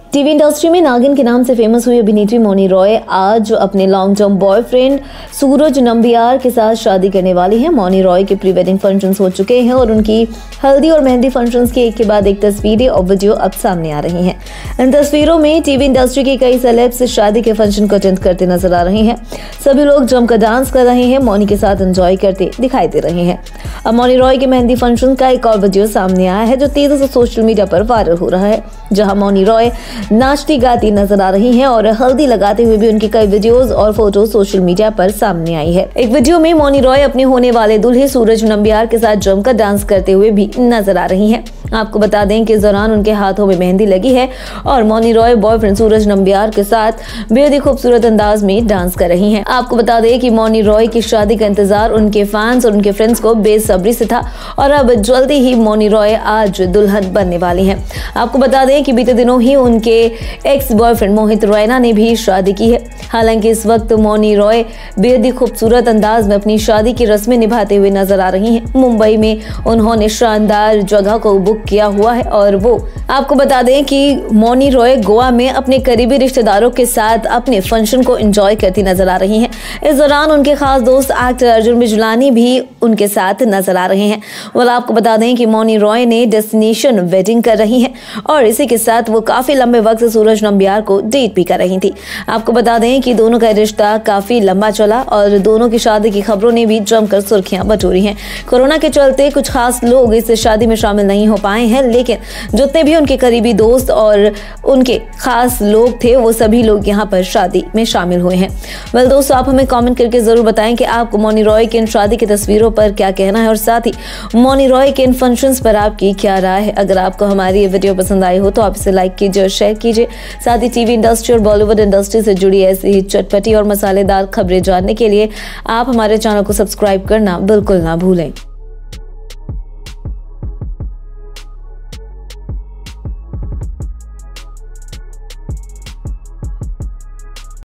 TV industry में नागिन के नाम से फेमस हुई अभिनेत्री मौनी रॉय आज अपने long term boyfriend Suraj Nambiar के साथ शादी करने वाली हैं। मौनी रॉय के प्री वेडिंग फंक्शंस हो चुके हैं और उनकी हल्दी और मेहंदी फंक्शंस की एक के बाद एक तस्वीरें और वीडियो अब सामने आ रही हैं। इन तस्वीरों में टीवी इंडस्ट्री के कई सेलेब्स शादी के फंक्शन को अटेंड करते नजर आ रहे हैं। सभी लोग जमकर डांस कर रहे हैं, मौनी के साथ एंजॉय करते दिखाई दे रहे हैं। अब मौनी रॉय के मेहंदी फंक्शन का एक और वीडियो सामने आया है जो तेजी से सोशल मीडिया पर वायरल हो रहा है, जहां मौनी रॉय नाचती गाती नजर आ रही हैं और हल्दी लगाते हुए भी उनकी कई वीडियोस और फोटो सोशल मीडिया पर सामने आई है। एक वीडियो में मौनी रॉय अपने होने वाले दूल्हे सूरज नंबियार के साथ जमकर डांस करते हुए भी नजर आ रही हैं। आपको बता दें कि इस दौरान उनके हाथों में मेहंदी लगी है और मौनी रॉय बॉयफ्रेंड सूरज नंबियार के साथ बेहद ही खूबसूरत अंदाज में डांस कर रही हैं। आपको बता दें कि मौनी रॉय की शादी का इंतजार उनके फैंस और उनके फ्रेंड्स को बेसब्री से था और अब जल्दी ही मौनी रॉय आज दुल्हन बनने वाली हैं। आपको बता दें कि बीते दिनों ही उनके एक्स बॉयफ्रेंड मोहित रैना ने भी शादी की है। हालांकि इस वक्त मौनी रॉय बेहद ही खूबसूरत अंदाज में अपनी शादी की रस्में निभाते हुए नजर आ रही हैं। मुंबई में उन्होंने शानदार जगह को बुक किया हुआ है और वो आपको बता दें कि मौनी रॉय गोवा में अपने करीबी रिश्तेदारों के साथ अपने फंक्शन को एंजॉय करती नजर आ रही हैं। इस दौरान उनके खास दोस्त एक्टर अर्जुन बिजलानी भी उनके साथ नजर आ रहे हैं। well, आपको बता दें कि मौनी रॉय ने डेस्टिनेशन वेडिंग कर रही हैं और इसी के साथ वो काफी लंबे वक्त से सूरज नंबियार को डेट भी कर रही थी। आपको बता दें कि दोनों का रिश्ता काफी लंबा चला और दोनों की शादी की खबरों ने भी जमकर सुर्खियां बटोरी हैं। कोरोना के चलते कुछ खास लोग इस शादी में शामिल नहीं हो पाए हैं, लेकिन जितने भी उनके करीबी दोस्त और उनके खास लोग थे वो सभी लोग यहाँ पर शादी में शामिल हुए हैं। वेल दोस्तों, आप हमें कमेंट करके जरूर बताएं कि आपको मौनी रॉय की इन शादी की तस्वीरों पर क्या कहना है और साथ ही मौनी रॉय के इन फंक्शंस पर आपकी क्या राय है। अगर आपको हमारी ये वीडियो पसंद आई हो तो आप इसे लाइक कीजिए और शेयर कीजिए। साथ ही टीवी इंडस्ट्री और बॉलीवुड इंडस्ट्री से जुड़ी ऐसी ही चटपटी और मसालेदार खबरें जानने के लिए आप हमारे चैनल को सब्सक्राइब करना बिल्कुल ना भूलें।